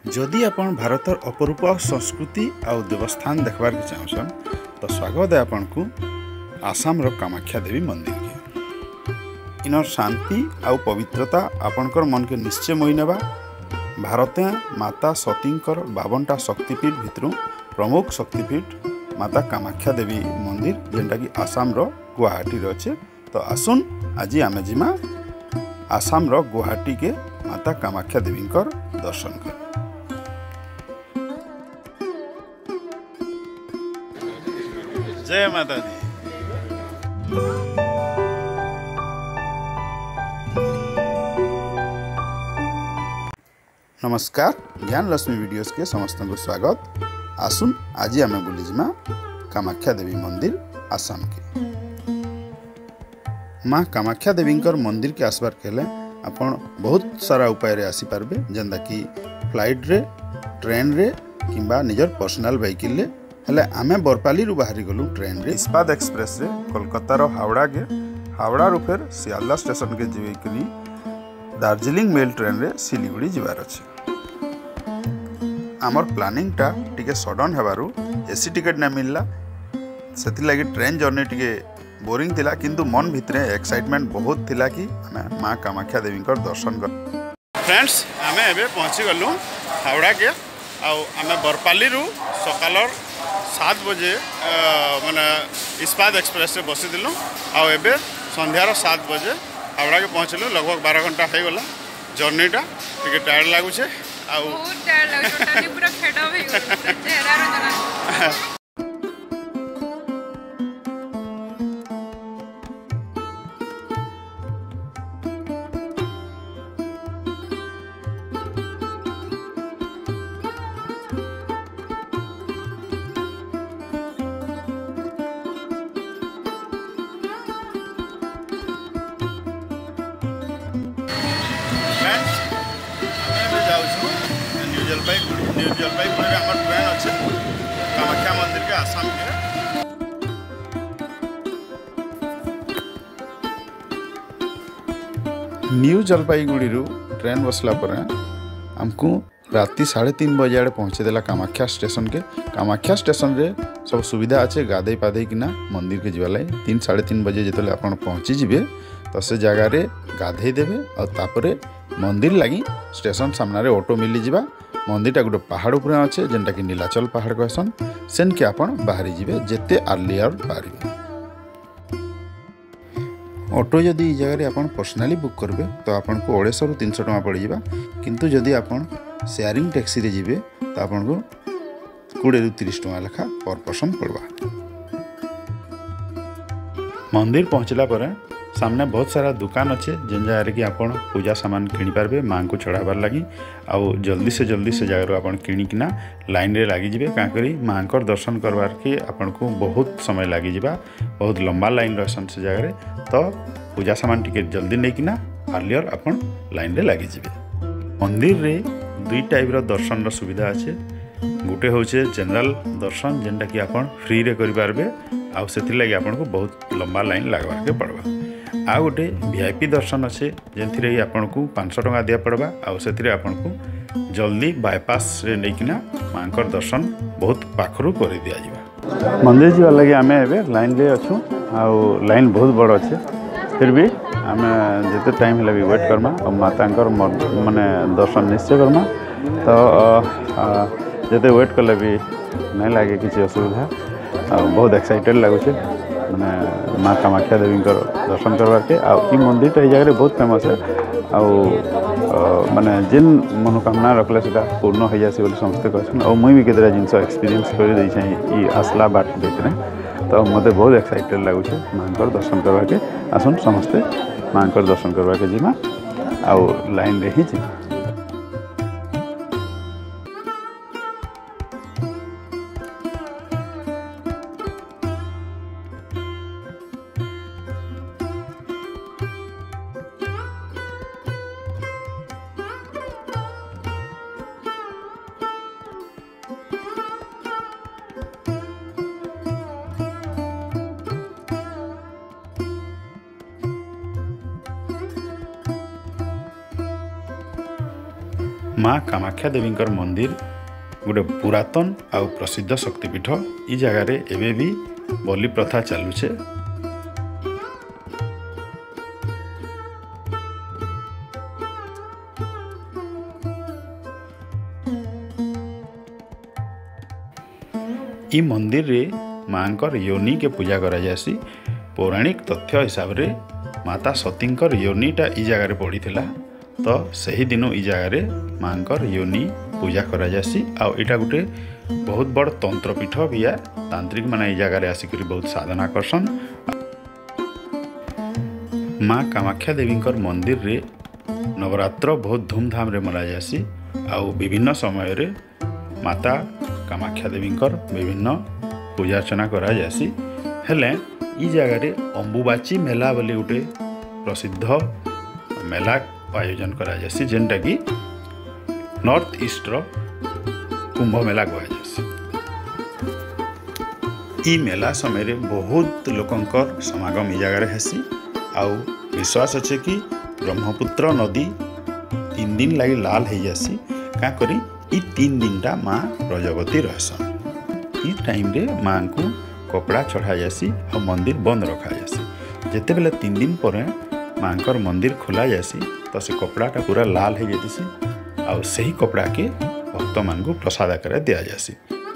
जदि आपण भारतर अपरूप संस्कृति आउ देवस्थान देखबार के चाहछन तो स्वागत है आपण को आसाम रो कामाख्या देवी मंदिर के। इनर शांति आउ पवित्रता आपणकर मन के निश्चय मोहि नेबा। भारत माता सतींकर 52टा शक्तिपीठ भितरु प्रमुख शक्तिपीठ माता कामाख्या देवी मंदिर जेनटा कि आसाम रो गुवाहाटी रे अछि। तो आसुन आज आमे जिमा आसाम रो गुवाहाटी के माता कामाख्या देवींकर दर्शन कर। जय माता दी। नमस्कार, ज्ञान लक्ष्मी वीडियोस के समस्त को स्वागत। आसुन आज आम बुलीजिमा कामाख्या देवी मंदिर आसाम के। माँ कामाख्या देवींकर मंदिर के आसबार केले आपण बहुत सारा उपाय रे आसी पारबे, जेंदा कि फ्लाइट रे, ट्रेन रे किंबा निजर पर्सनल व्हीकल रे। हेले आमे बरपाली रु बाहरी गलु ट्रेन रे इस्पात एक्सप्रेस रे कोलकाता रो हावड़ा रु फेर सियालदा स्टेशन के जीवे करी दार्जिलिंग मेल ट्रेन रे सिलीगुड़ी जिबार अछि। आमर प्लानिंग टा टिके सडन हेबारु एसी टिकट ना मिलला, सेति लागि ट्रेन जर्नी टिके बोरिंग थिला, किंतु मन भितरे एक्साइटमेंट बहुत थिला कि आमे मां कामाख्या देवी कर दर्शन कर। फ्रेंड्स, आमे एबे पहुंची गलु हावड़ा के आउ आमे बरपाली रु सकालर 7 बजे माने इस्पात एक्सप्रेस से बसी दिलु आउ एबे संध्यार 7 बजे हावड़ा के पहुँचलु। लगभग 12 घंटा हो गला जर्नीटा। टिके टायर्ड लागु छे आउ बहुत टायर्ड लागु छे, पूरा फेड अप हो गला चेहरा रो जना। न्यू जलपाईगुड़ी आम ट्रेन अच्छे कामाख्या मंदिर के आसाम के। न्यू जलपाईगुड़ी ट्रेन बसला पर आमको राति 3:30 बजे आड़े पहुँचे देला कामाख्या स्टेशन के। कामाख्या स्टेशन रे सब सुविधा अच्छे गाधे पाधे किना मंदिर के जीवालाई 3-3:30 बजे जिते आप पहुँची जीवे तो से जगह रे गाधे देवे और तापरे मंदिर लगी स्टेशन सामने ऑटो मिली जिबा। मंदिरटा गोटे पहाड़ उपर अच्छे जेनटा कि नीलाचल पहाड़ कहसन। सेन के आपण बाहरी जिवे जेते अर्लियर बाहरी। ऑटो जदि जगह आपण पर्सनाली बुक करबे तो आपन को 250 रु 300 टका पड़ जाबा, किंतु जदि आपण शेयरिंग टैक्सी रे जिवे तो आपन को 20 रु 30 टका लेखा पर पर्सन पड़वा। मंदिर पहुँचला पर सामने बहुत सारा दुकान अच्छे जेन जगह कि आपण पूजा सामान किनी पारबे माँ को चढ़ाबार लगी। आउ जल्दी से जगह आपण किनिकिना लाइन रे लगी जिबे। का करी माँ को दर्शन करवार के आपण को बहुत समय लगी जिबा, बहुत लंबा लाइन रहसन से जगह रे। तो पूजा सामान टिके जल्दी नहीं किना अर्लियर आपण लाइन रे लगी जिबे। मंदिर रे 2 टाइप रो दर्शन रो सुविधा अच्छे। गोटे होचे जनरल दर्शन जेनटा कि आपण फ्री रे करि पारबे आउ सेति लागि आपण को बहुत लंबा लाइन लागबार के पड़बा। आ गोटे वीआईपी दर्शन अच्छे जेनथिरे आपन को 500 टका दिया पड़बा आउ सेथिरे आपन को जल्दी बाईपास रे नैकिना मांकर दर्शन बहुत पाखरु कर दिया जिबा। मंदिर जीवा लगे आमे एबे लाइन रे अछु आउ लाइन बहुत बड़ अच्छे। फिर भी आमे जते टाइम हेला भी वेट करमा और मातांकर माने दर्शन निश्चय करमा। तो जते वेट कले भी नहीं लागे किसी असुविधा। बहुत एक्साइटेड लगुच माने माँ कामाख्या देवी दर्शन करवार के। आ मंदिर जगह बहुत फेमस है। माने जिन मनोकामना रखले से पूर्ण हो जासी बोली समस्ते कहन। और मुई भी केतरा जिनस एक्सपीरियंस कर दे ई आसला बाट भितर। तो मते बहुत एक्साइटेड लगुच माँ दर्शन करवा के। आसन समस्ते माँ दर्शन करवा के जीमा आउ लाइन रे ही जीमा। माँ कामाख्या देवींकर मंदिर गोटे पुरातन आउ प्रसिद्ध शक्तिपीठ। इ जगार एबे भी बलि प्रथा चलुचे। इ मंदिर रे मांकर योनि के पूजा करा जासी। पौराणिक तथ्य हिसाब रे माता सतींकर योनिटा इ जगार पड़ी थिला, तो सही दिन इ जगार मांकर योनि पूजा करा जासी। आ इटा गोटे बहुत बड़ तंत्रपीठ भी है। तांत्रिक माने इ जगार आसिक बहुत साधना करसन। माँ कामाख्या देवींकर मंदिर रे नवरात्र बहुत धूमधाम रे मना जासी। आ विभिन्न समय रे माता कामाख्या देवींकर विभिन्न पूजा अर्चना करा जासी। हेले इ जगार अंबुबाची मेला बोली गोटे प्रसिद्ध मेला आयोजन करा जासी, जेनटा कि नॉर्थ ईस्ट रो कुंभ मेला कहा जासी। इ मेला समय रे बहुत लोकंकर समागम इ जगार हेसी। आउ विश्वास अच्छे कि ब्रह्मपुत्र नदी 3 दिन लगी लाल हो जासी। का करी इ 3 दिन टा माँ प्रजावती रहसन। इ टाइम रे माँ को कपड़ा चढ़ा जासी और मंदिर बंद रखा जासी। जेते बेले 3 दिन पर माँकर मंदिर खोला जासी, तो से कपड़ाटा पूरा लाल हो जाती और सही कपड़ा के भक्त मान को प्रसाद आकार दिया जासी।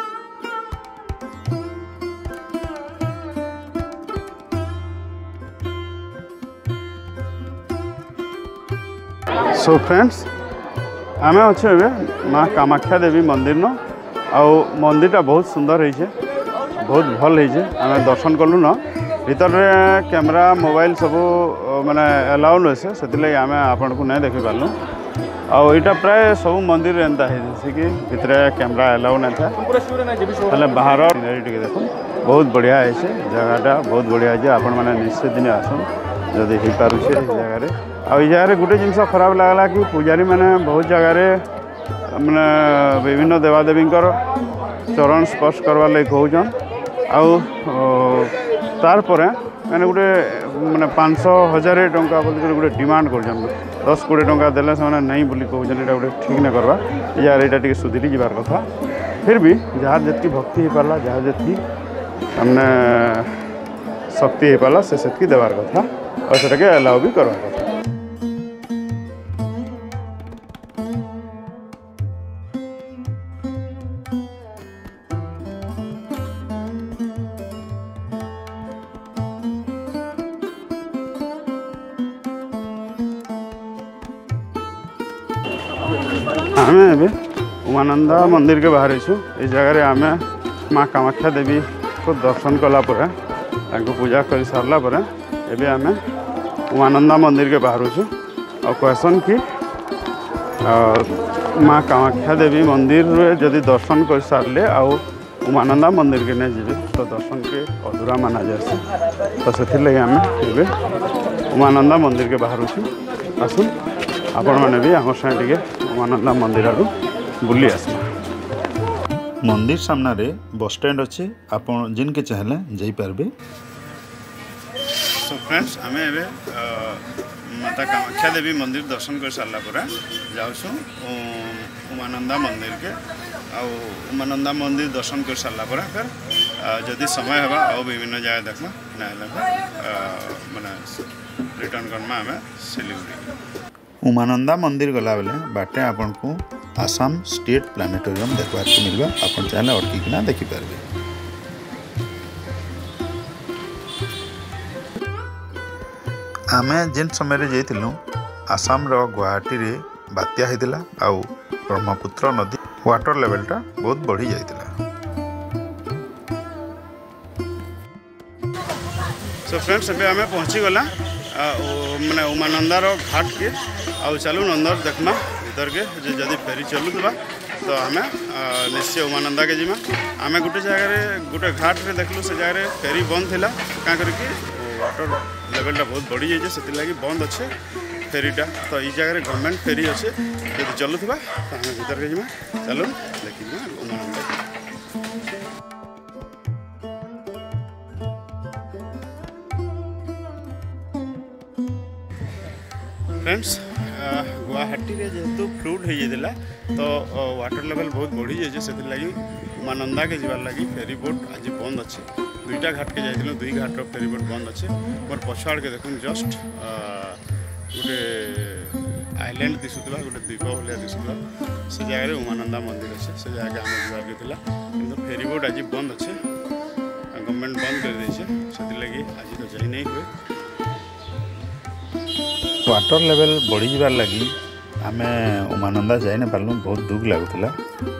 सो फ्रेंड्स, आमे अच्छे माँ कामाख्या देवी मंदिर न आउ मंदिरटा बहुत सुंदर है, बहुत भल है। आमे दर्शन कलु न भीतर रे कैमरा मोबाइल सब माने अलाउ न से सेतिले आमे आपन को नहीं देखि पालु। आउ इटा प्राय सब मंदिर एंता है जैसे कि भीतर कैमरा अलाउ न था। ताले बाहर सीनरी के देखो बहुत बढ़िया है। से जगहटा बहुत बढ़िया है। आपण माने निश्चित दिन आसन जदि हो पारु छे जगह रे। आ इ जगह रे गुटे जिनस खराब लागला कि पुजारी माने बहुत जगह रे माने विभिन्न देवादेवींकर चरण स्पर्श करवा लगे कहउछन। आउ तार परे मैंने गोटे माने 500,000 टंका बोल गोटे डिमांड कर 10-20 टंका देले से नहीं बोली कहउछन। एटा गोटे ठीक न करवा यार, एटा टिके सुधरी जीवार कथा। फिर भी जहाँ जितकी भक्ति हो पाला, जहाँ जितकी हमने शक्ति हो पाला से सेतकी देवार कथा और सेटा के अलाउ भी करवा कथा। आमे एबे उमानंदा मंदिर के बाहर छू। इस जगह आम माँ कामाख्या देवी को दर्शन कला पूजा कर सारला एबे आमे उमानंदा मंदिर के बाहर छू। और कहसन कि माँ कामाख्या देवी मंदिर जदि दर्शन कर सारे आउ उमानंदा मंदिर के नहीं जी तो दर्शन के अधूरा माना जाए। तो से लगे आम एबे उमानंदा मंदिर के बाहर छू। आसुन आपण मैंने भी आम सागे उमानंदा मंदिर आरु बुली आस। मंदिर सामना रे बस स्टैंड अच्छे, आपण जिनके चाहले जाई पारबे। सो फ्रेंड्स, आमे एबे माता कामाख्या देवी मंदिर दर्शन कर सारला पर जाउछु उमानंदा मंदिर के। आ उमानंदा मंदिर दर्शन कर सारला पर फिर जदि समय हेबा आ विभिन्न जगह देखमा ना माने रिटर्न करमा आमे सिलीगुड़ी। उमानंदा मंदिर गला बेले बाटे आपन को आसाम स्टेट प्लानेटोरियम देखबार को मिलबा। आपन चाहे अटकी किना देखि पारबे। आमे जिन समय रे जैतिलु आसाम रो गुवाहाटी रे बात्या हेतिला आउ ब्रह्मपुत्र नदी वाटर लेवलटा बहुत बढ़ी जाइतिला। सो फ्रेंड्स, एबे आमे पहुंची गला माने उमानंदा रो घाट के। आउ चलू अंदर देखमा भीतर के जदि फेरी चलुवा तो आमे निश्चय उमानंदा के जीमा। आमे गोटे जगह गोटे घाट रे देखलु से जगह फेरी बंद थिला। का करके वाटर लेवलटा बहुत बढ़ी जाइए से लगी बंद अच्छे फेरीटा। तो ये जगह गवर्नमेंट फेरी अच्छे जब चलुवा तो आम भीतर के जीमा। चलो देखिए उमानंदा। फ्रेंड्स, गुवाहाटी रे जेहेतु फ्लूड हो जाता तो वाटर लेवल बहुत बढ़ी जाए से लगी उमानंदा के जीवार लगी फेरी बोट आज बंद अच्छे दुईटा घाट के जाइए दुई घाटर फेरी बोट बंद अच्छे मोर पछ आड़ के देखुन जस्ट गोटे आइलैंड दिशुला गोटे द्वीप भाया दिशुला से जगह उमानंदा मंदिर अच्छे से जगह आम जीवार के कि फेरी बोट आज बंद अच्छे गवर्नमेंट बंद कर देछे से लगी आज तो जाई नहीं हुए वाटर लेवल बढ़ी जबार लगी आम उमानंदा जाई नहीं पार्लु बहुत दुख लगुला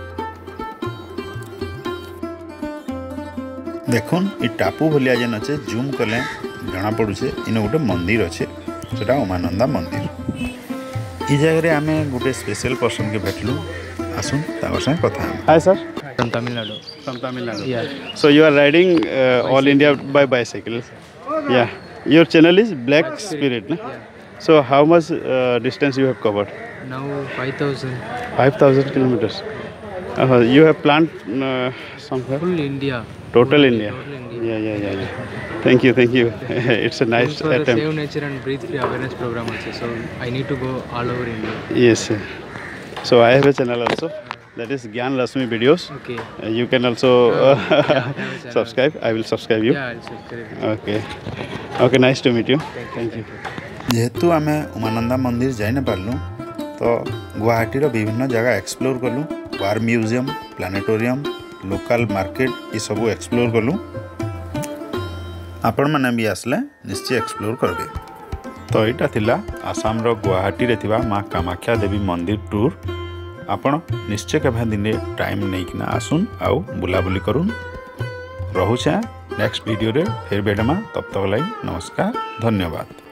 देखुन ये टापू भलिया जेन अच्छे जूम कले जना पड़ुचे इन गोटे मंदिर अच्छे सेटा उमानंदा मंदिर ये जगह आम गोटे स्पेशल पर्सन के भेटलु आसुन संगे कथा hi sir From Tamil Nadu. From Tamil Nadu. Yeah. So you are riding all India by bicycle. Yeah. Your channel is Black Spirit, na? Yeah. So how much distance you have covered? Now 5,000. 5,000 kilometers. You have planned somewhere? Full India. Total India. Total India. Yeah. Thank you. It's a nice For the attempt. Save Nature and Breathe Free awareness program also. So I need to go all over India. Yes. So I have a channel also. That is Gyan Lasmi videos. Okay. You can also Yeah, I have a channel. subscribe. I will subscribe you. Yeah, I'll subscribe. Okay. Nice to meet you. Thank you. जेहेतु आम उमानंदा मंदिर जाई न पार्लु तो गुवाहाटी विभिन्न जगह explore कलु war museum planetarium local market ये सब एक्सप्लोर कलु आपण मैंने भी आसले निश्चय एक्सप्लोर करबे तो यहाँ थिला आसाम रो गुवाहाटी रे थिबा माँ कामाख्या देवी मंदिर टूर आपण निश्चय केभा दिने टाइम नहीं किना आसुन आउ बुलाबुली करुन रहुछे नेक्स्ट वीडियो रे फिर बेडमा तब तक लाई नमस्कार धन्यवाद।